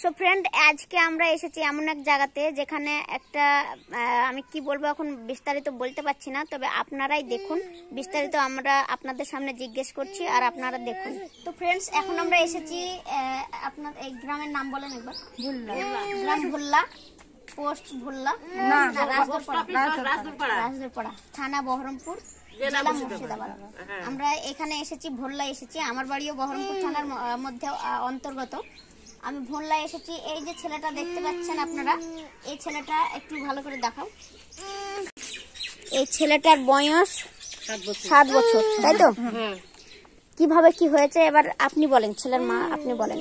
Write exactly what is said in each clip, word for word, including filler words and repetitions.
So friend, আজকে আমরা এসেছি এমন এক জায়গাতে যেখানে একটা আমি কি বলবো এখন বিস্তারিত বলতে পারছি না, তবে আপনারাই দেখুন। বিস্তারিত আমরা আপনাদের সামনে জিজ্ঞেস করছি আর আপনারা দেখুন। তো ফ্রেন্ডস, এখন আমরা এসেছি, আপনার এই গ্রামের নাম বলেন একবার। ভুল্লা, গ্রাম ভুল্লা, পোস্ট ভুল্লা, রাজদরপাড়া, থানা বহরমপুর, জেলা মুর্শিদাবাদ। আমরা এখানে এসেছি, ভোল্লা এসেছি। আমার বাড়িও বহরমপুর থানার মধ্যে অন্তর্গত। আমি ভোল্লা এসেছি। এই যে ছেলেটা দেখতে পাচ্ছেন আপনারা, এই ছেলেটা একটু ভালো করে দেখাও। এই ছেলেটার বয়স সাত বছর, তাই তো? কিভাবে কি হয়েছে এবার আপনি বলেন, ছেলের মা আপনি বলেন।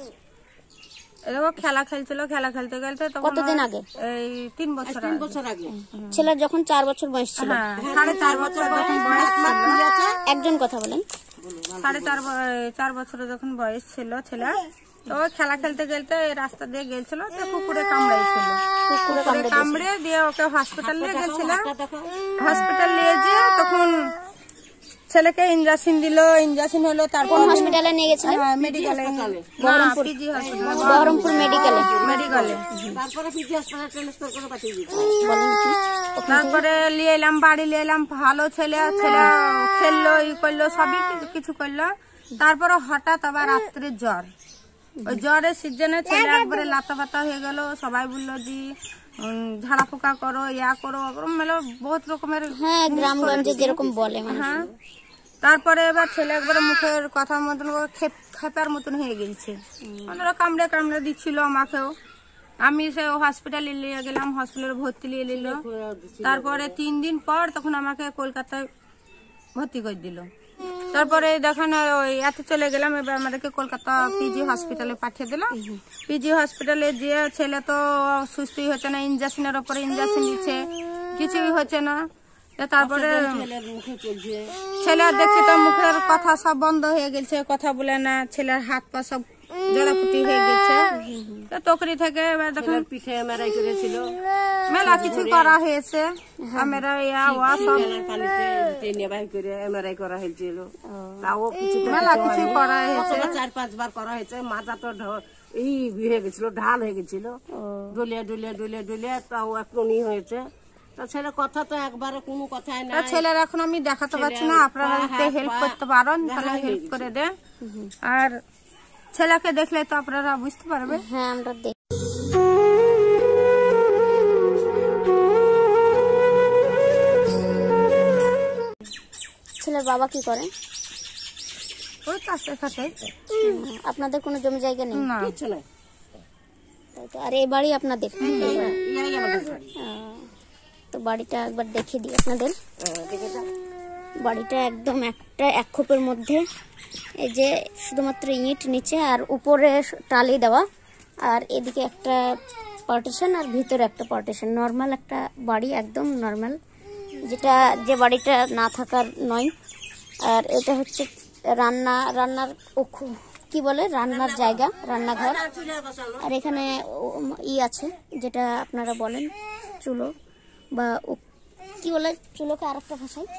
খেলা খেলছিল, খেলা খেলতে খেলতে কতদিন আগে? এই তিন বছর তিন বছর আগে। ছেলের যখন চার বছর বয়স ছিল, সাড়ে চার বছর যখন বয়স ছিল, একজন কথা বলেন, সাড়ে চার চার বছর যখন বয়স ছিল ছেলে, তো খেলা খেলতে খেলতে রাস্তা দিয়ে গেছিল, তো কুকুরে কামড়াইছিল। কুকুরে কামড়ে দিয়ে ওকে হসপিটাল নিয়ে গেছিল। হসপিটাল নিয়ে গিয়ে তখন ছেলেকে ইঞ্জেকশন দিল, ইঞ্জেকশন হলো। তারপর হসপিটালে নিয়ে গেছিলেন? মেডিকেলে, বহরমপুর পিজি হসপিটাল, বহরমপুর মেডিকেলে মেডিকেলে। তারপরে পিজি হাসপাতালে ট্রান্সফার করে পাঠিয়ে দিয়েছে। তারপরে নিয়ে এলাম, বাড়ি নিয়ে এলাম। ভালো ছেলে, ছেলে খেললো, ই করলো, সবই কিছু করলো। তারপরে হঠাৎ আবার রাত্রে জ্বর। ওই জ্বরের সিজনে ছেলে একবারে লাতা পাতা হয়ে গেল। সবাই বললো যে ঝাড়া ফুকা করো, ইয়া করো, মানে বহুত রকমের, হ্যাঁ গ্রামগঞ্জে যেরকম বলে। হ্যাঁ। তারপরে এবার ছেলে একবারে মুখের কথার মতন খেপার মতন হয়ে গেছে। ওনারা কামড়ে কামড়ে দিচ্ছিল আমাকেও। আমি সে হসপিটালে নিয়ে গেলাম, হসপিটালে ভর্তি নিয়ে নিল। তারপরে তিন দিন পর তখন আমাকে কলকাতায় ভর্তি করে দিল। তারপরে দেখেন ওই এত চলে গেলাম, এবার আমাদেরকে কলকাতা পিজি হসপিটালে পাঠিয়ে দিলাম। পিজি হসপিটালে যে ছেলে তো সুস্থই হচ্ছে না, ইঞ্জেকশনের ওপরে ইঞ্জেকশন দিচ্ছে, কিছুই হচ্ছে না। তারপরে ছেলে দেখছি তো মুখের কথা সব বন্ধ হয়ে গেছে, কথা বলে না। ছেলের হাত পা সব জড়াপুটি হয়ে গেছে। তখনই থেকে এবার দেখুন পিঠে এমআরআই করেছিল, মেলা কিছু করা হয়েছে। মেলা এমআরআই করা হয়েছিল, তাও কিছু মেলা কিছু করা হয়েছে, চার পাঁচবার করা হয়েছে। মাথা তো এই হয়ে গেছিল, ঢাল হয়ে গেছিল, ডলিয়া ডলিয়া ডলিয়া ডলিয়া, তাও এখনই হয়েছে। ছেলের কথা তো একবারে কোনো কথাই না। ছেলের এখন আমি দেখাতে পারছি না, আপনারা হেল্প করতে পারেন তাহলে হেল্প করে দেন। আর ছেলেকে দেখলে তো আপনারা বুঝতে পারবেন। হ্যাঁ, আমরা দেখ ছেলের বাবা কি করেন? ওই চাষে খাটে। আপনাদের কোনো জমি জায়গা নেই? না, কিছু নাই। আর এই বাড়ি আপনাদের? তো বাড়িটা একবার দেখিয়ে দিই আপনাদের। বাড়িটা একদম একটা এক খোপের মধ্যে, এই যে শুধুমাত্র ইট নিচে আর উপরে টালি দেওয়া, আর এদিকে একটা পার্টিশন আর ভিতরে একটা পার্টিশন। নর্মাল একটা বাড়ি, একদম নর্মাল, যেটা যে বাড়িটা না থাকার নয়। আর এটা হচ্ছে রান্না রান্নার কি বলে রান্নার জায়গা, রান্নাঘর। আর এখানে ই আছে যেটা আপনারা বলেন চুলো, বা কি বলে চুলোকে আর একটা ভাষায়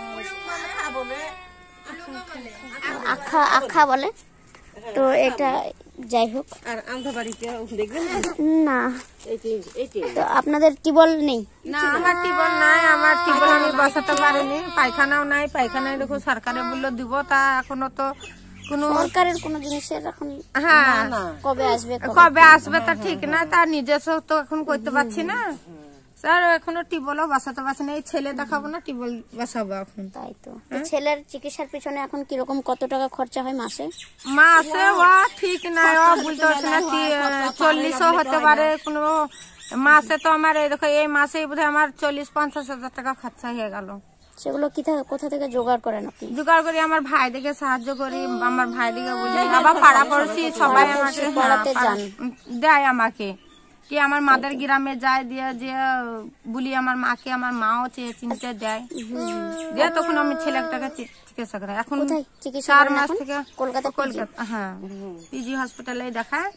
আখা আখা বলে। তো এটা যাই হোক। আর আন্ধা বাড়িতে দেখবেন না, তো আপনাদের টিউবওয়েল নেই? না, আমার টিউবওয়েল নাই। আমার টিউবওয়েল আমি বসাতে পারিনি। পায়খানাও নাই, পায়খানায় দেখো সরকারে বললো দিব, তা এখনো তো কোনো সরকারের কোনো জিনিসের এখন হ্যাঁ কবে আসবে কবে আসবে তা ঠিক না। তার নিজস্ব তো এখন করতে পারছি না স্যার, এখনো টিউবওয়েলও বসাতে পারছি না। এই ছেলে দেখাবো না, টিউবওয়েল বসাবো এখন। তাই তো। ছেলের চিকিৎসার পিছনে এখন কিরকম কত টাকা খরচা হয় মাসে? মাসে ও ঠিক নাই, ও বলতে পারছি না। চল্লিশও হতে পারে কোনো মাসে। তো আমার এই দেখো এই মাসেই বোধহয় আমার চল্লিশ পঞ্চাশ হাজার টাকা খরচা হয়ে গেল। সেগুলো কোথা থেকে জোগাড় করেন আপনি? জোগাড় করি আমার ভাই দিকে সাহায্য করি, আমার ভাই দিকে বুঝি, আবার পাড়া পড়ছি সবাই আমাকে দেয় আমাকে, কি আমার মাদের গ্রামে যায় দিয়ে যে বলি আমার মাকে, আমার মাও চেয়ে চিনতে দেয় দিয়ে তখন আমি ছেলেটাকে চিকিৎসা করাই। এখন চার মাস থেকে কলকাতা কলকাতা হ্যাঁ পিজি হসপিটালে দেখায়।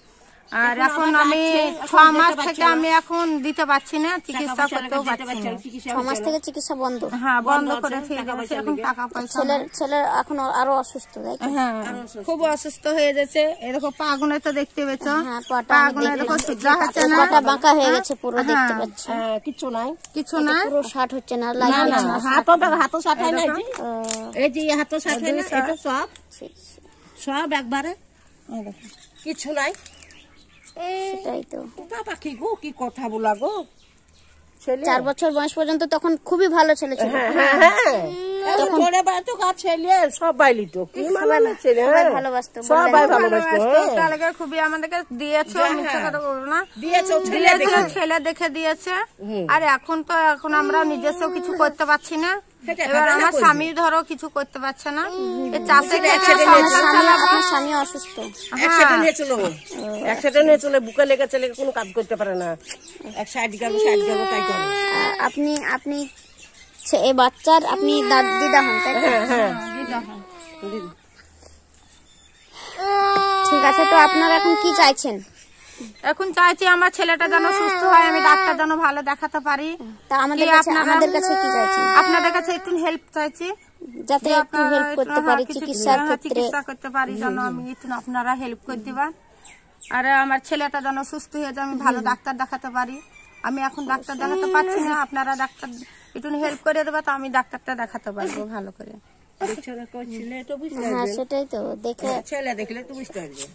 আর এখন আমি ছ মাস থেকে আমি এখন দিতে পারছি না, চিকিৎসা করতেও পারছি না। ছ মাস থেকে চিকিৎসা বন্ধ? হ্যাঁ, বন্ধ করে দিয়ে গেছে, এখন টাকা পয়সা। ছেলের ছেলের এখন আরো অসুস্থ, তাই তো? হ্যাঁ, খুব অসুস্থ হয়ে গেছে। এরকম পা গুনে তো দেখতে পেয়েছ, হ্যাঁ, পাটা পা আমি গুনে দেখতে দেখো পাচ্ছি। সোজা হচ্ছে না, পাটা বাঁকা হয়ে গেছে পুরো, দেখতে পাচ্ছি। হ্যাঁ, কিচ্ছু নাই, কিছু না। পুরো ষাট হচ্ছে না, না লাগছে না না। হাতও দেখো, হাতও সাটায় নাই যে, ও, এই যে এই হাতও সাটায় না, এটা সব ঠিক, সব একবারে এই দেখো। কিছু নাই। সেটাই তো। বাবা কি গো, কি কথা বলা গো, ছেলে চার বছর বয়স পর্যন্ত তখন খুবই ভালো ছেলে ছিল। হ্যাঁ হ্যাঁ হ্যাঁ, এখন ছোট বেড়াতো কাজ ছেলে সবাই লিতো, কি মানে ছেলে, হ্যাঁ ভালোবাসতো, সবাই ভালোবাসতো, হ্যাঁ। তাহলে খুবই আমাদেরকে দিয়েছে, মিথ্যা কথা বলবো না, দিয়েছো ছেলে দিয়েছে, ছেলে দেখে দিয়েছে। আর এখন তো এখন আমরা নিজস্ব কিছু করতে পারছি না। এবার আমার স্বামী ধরো কিছু করতে পারছে না, এই চাষে খেটে সংসার চালাবো। আপনার স্বামী অসুস্থ? একসাথে নিয়ে চলো, একসাথে নিয়ে চলে, বুকে লেগে ছেলে কোনো কাজ করতে পারে না, এক সাইড গেল সাইড গেল তাই করে। আ- আপনি আপনি ছে- এই বাচ্চার আপনি দাদ- দিদা হন, তাই তো? হ্যাঁ হ্যাঁ, ঠিক আছে, তো আপনারা এখন কি চাইছেন? এখন চাইছি আমার ছেলেটা যেন সুস্থ হয়, আমি ডাক্তার যেন ভালো দেখাতে পারি। তা আমাদের কি কাছে আপনারা- আমাদের কাছে কি চাইছেন? আপনাদের কাছে একটু হেল্প চাইছি, যাতে যে একটু আপনারা হেল্প একটু, করতে হ্যাঁ, পারি কিছু চিকিৎসার হ্যাঁ, ক্ষেত্রে। চিকিৎসা করতে পারি যেন আমি একটু আপনারা হেল্প করে দিবা। আর আমার ছেলেটা যেন সুস্থ হয়ে যায়, আমি ভালো ডাক্তার দেখাতে পারি। আমি এখন ডাক্তার দেখাতে পারছি না, আপনারা ডাক্তার একটু হেল্প করে দেবা, তো আমি ডাক্তারটা দেখাতে পারবো ভালো করে। দেখছো দেখো, ছেলে তো বুঝতে হ্যাঁ, পারবে, সেটাই তো দেখে। ছেলে দেখলে তো বুঝতে পারবে।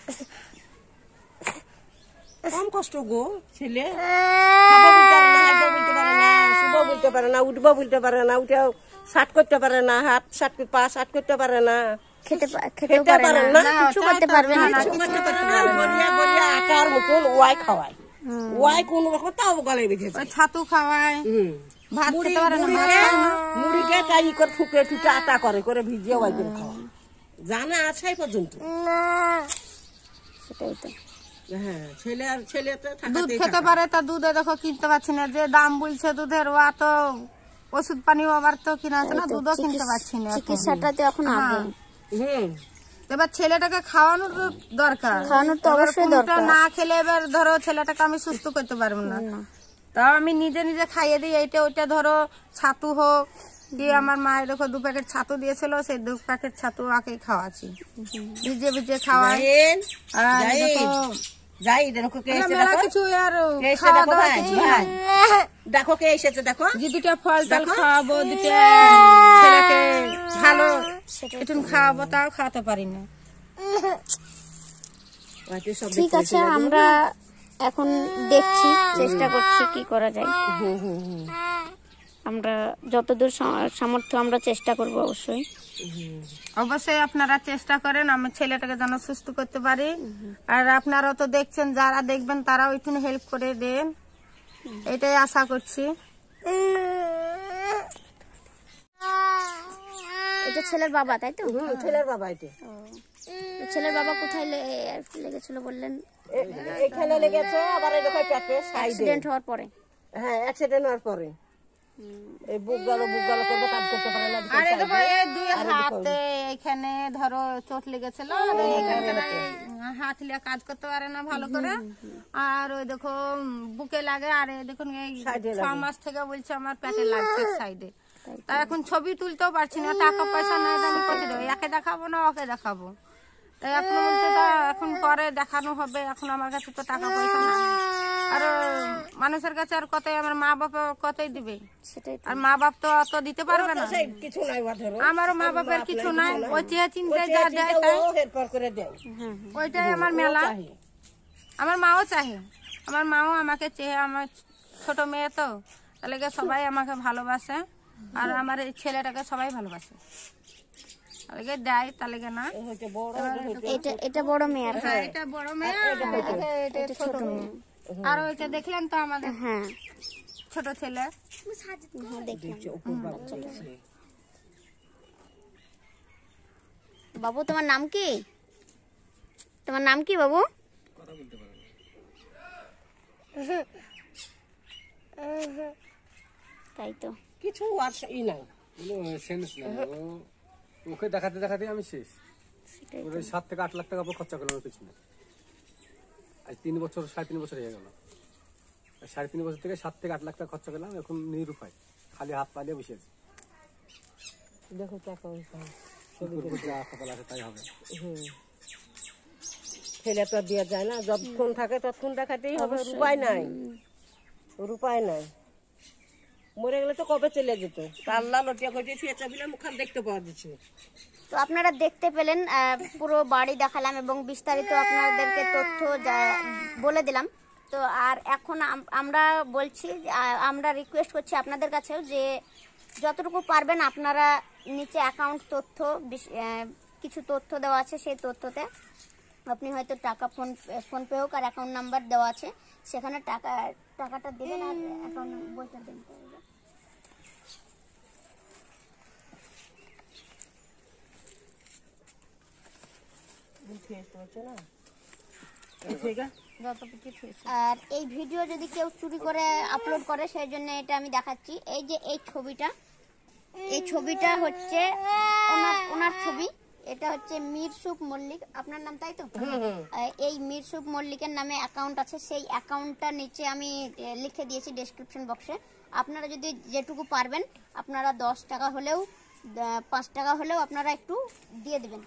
কম কষ্ট গো, ছেলে খাবো বলতে পারে না, হাঁটবো বলতে পারে না, শুবো বলতে পারে না, উঠবো বলতে পারে না, উঠে শার্ট করতে পারে না, হাত শার্ট পা শার্ট করতে পারে না, খেতে পা- খেতেও খেতে পারে পারে না, না, কিছু করতে পারবে না। কিছু করতে পারে না, গলিয়া গলিয়া আটার মতন ওয়াই খাওয়ায়, ওয়াই কোন রকম তাও গলে বেঁধে ওই ছাতু খাওয়ায়, হুম, ভাত মুড়ি খেতে পারে না, ভাত মুড়িকে খায় না। মুড়িকে তাই করে ঠুকে ঠুকে আটা করে করে ভিজিয়ে ওয়াই করে খাওয়ায়, জানা আছে এই পর্যন্ত। সেটাই তো। হ্যাঁ, ছেলে আর ছেলে তো দুধ থাকাতেই খেতে থাকা। পারে, তা দুধে দেখো কিনতে পারছি না, যে দাম বলছে দুধের, ও তো ওষুধ পানি আবার তো কিনা আছে না, এই তো দুধও কিনতে চিকিৎস- পারছি না এখন। চিকিৎসাটা তো এখন আগে। হুম, এবার ছেলেটাকে খাওয়ানোর তো দরকার, খাওয়ানোর তো এবার অবশ্যই কোনটা দরকার। না খেলে এবার ধরো ছেলেটাকে আমি সুস্থ করতে পারবো না, না। তাও আমি নিজে নিজে খাইয়ে দিই। এইটা ওইটা ধরো ছাতু হোক, দিয়ে আমার মায়ের দেখো দু প্যাকেট ছাতু দিয়েছিল, সেই দু প্যাকেট ছাতু আগে খাওয়াচ্ছি, ভিজে ভিজে খাওয়াই। জাইন, আর জাইন, দেখো যাই দেখো কে এসে মেলা দেখো, কিছু আর কে এসে খাওয়া দেখো দাওয়া ভাই, কিছু ভাই, নাই। দেখো কে এসেছে দেখো, যে দুটা ফল টল খাওয়াবো, দুটা ছেলেকে ভালো একটু খাওয়াবো, তাও খাওয়াতে পারি না। হয়তো সব ঠিক আছে, আমরা এখন দেখছি, চেষ্টা করছি কি করা যায়। হুম হুম হুম, আমরা যতদূর সা- সামর্থ্য আমরা চেষ্টা করব অবশ্যই। অবশ্যই আপনারা চেষ্টা করেন আমার ছেলেটাকে যেন সুস্থ করতে পারি। আর আপনারাও তো দেখছেন, যারা দেখবেন তারাও একটু হেল্প করে দেন, এটাই আশা করছি। এটা ছেলের বাবা, তাই তো? হুম, ছেলের বাবা এটা, তো ছেলের বাবা কোথায় লে- লেগেছিল বললেন? এ- এখানে লেগেছে, আবার এই দেখো পেটে সাইডে, অ্যাক্সিডেন্ট হওয়ার পরে। হ্যাঁ অ্যাক্সিডেন্ট হওয়ার পরে এই বুক গেল বুক গেল করবে, কাজ করতে পারে না, আর এই দেখো এই দুই হাতে এখানে ধরো চোট লেগেছিল, আর এইখানকার এই হাত লিয়ে কাজ করতে পারে না ভালো করে। আর ওই দেখো বুকে লাগে, আর এই দেখুন এই ছ মাস থেকে বলছে আমার পেটে লাগছে সাইডে। তা এখন ছবি তুলতেও পারছি না, টাকা পয়সা নাই, আমি কোথায় দেবো, একে দেখাবো না ওকে দেখাবো। তাই এখন বলছে তা এখন পরে দেখানো হবে, এখন আমার কাছে তো টাকা পয়সা নাই। আর মানুষের কাছে আর কতই, আমার মা বাবা কতই দিবে, সেটাই তো। আর মা বাপ তো অত দিতে পারবে না। সেই কিছু নাই ওর ধরো, আমারও মা বাবার কিছু নাই, ওই চেয়ে চিন্তায় যা দেয় তাই, ও হেল্প করে দেয়, ওইটাই আমার মেলা। আমার মাও চাহে, আমার মাও আমাকে চেয়ে, আমার ছোট মেয়ে তো, তাহলে গিয়ে সবাই আমাকে ভালোবাসে, আর আমার এই ছেলেটাকে সবাই ভালোবাসে, তাহলে গিয়ে দেয়, তাহলে গিয়ে না। হইতে বড় এটা এটা বড় মেয়ে আর হ্যাঁ, এটা বড় মেয়ে, এটা- এটা ছোট মেয়ে। আর ওইটা দেখলেন তো আমাদের হ্যাঁ, ছোট ছেলে। হ্যাঁ, দেখলাম। বাবু তোমার নাম কি? তোমার নাম কি বাবু? তাই তো। কিছু আর ই নাই, সেন্স নাই, ও ওকে দেখাতে দেখাতে আমি শেষ। সেটাই। ওর ওই সাত থেকে আট লাখ টাকা খরচা করলাম ওর পিছনে। আজ তিন বছর সাড়ে তিন বছর হয়ে গেল। সাড়ে তিন বছর থেকে সাত থেকে আট লাখ টাকা খরচা করলাম, এখন নিরুপায়, খালি হাত পা দিয়ে বসে আছি। দেখো টাকা পয়সা যা কপাল আছে তাই হবে। হুম ছেলে তো আর দেওয়া যায় না, যতক্ষণ থাকে ততক্ষণ দেখাতেই হবে, উপায় নাই, উপায় নাই। মরে গেলে তো কবে চলে যেত, আল্লাহ লটিয়া করে ফিয়েছে বলে মুখান দেখতে পাওয়া যাচ্ছে। তো আপনারা দেখতে পেলেন, আহ, পুরো বাড়ি দেখালাম এবং বিস্তারিত আপনাদেরকে তথ্য যা- বলে দিলাম। তো আর এখন আম- আমরা বলছি, আহ, আমরা রিকোয়েস্ট করছি আপনাদের কাছেও যে যতটুকু পারবেন আপনারা নিচে অ্যাকাউন্ট তথ্য বিশ- আহ, কিছু তথ্য দেওয়া আছে, সেই তথ্যতে আপনি হয়তো টাকা ফোন ফোনপে হোক আর অ্যাকাউন্ট নাম্বার দেওয়া আছে, সেখানে টাকা টাকাটা দেবেন আর অ্যাকাউন্ট বইটা দেবেন। আর এই ভিডিও যদি কেউ চুরি করে আপলোড করে সেই জন্য এটা আমি দেখাচ্ছি। এই যে এই ছবিটা, এই ছবিটা হচ্ছে ওনার ওনার ছবি। এটা হচ্ছে মিরসুখ মল্লিক, আপনার নাম তাই তো? আহ, এই মিরসুখ মল্লিকের নামে অ্যাকাউন্ট আছে, সেই অ্যাকাউন্টটা নিচে আমি আহ, লিখে দিয়েছি ডেসক্রিপশন বক্সে। আপনারা যদি যেটুকু পারবেন আপনারা দশ টাকা হলেও আহ, পাঁচ টাকা হলেও আপনারা একটু দিয়ে দেবেন।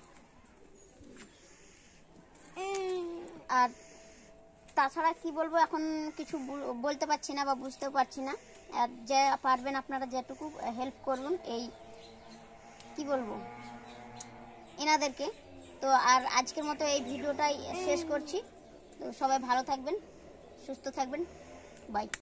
আর তাছাড়া কি বলবো, এখন কিছু বল- বলতে পারছি না বা বুঝতেও পারছি না। আর যে পারবেন আপনারা যেটুকু হেল্প করবেন, এই কি বলবো এনাদেরকে। তো আর আজকের মতো এই ভিডিওটাই শেষ করছি। তো সবাই ভালো থাকবেন, সুস্থ থাকবেন, বাই।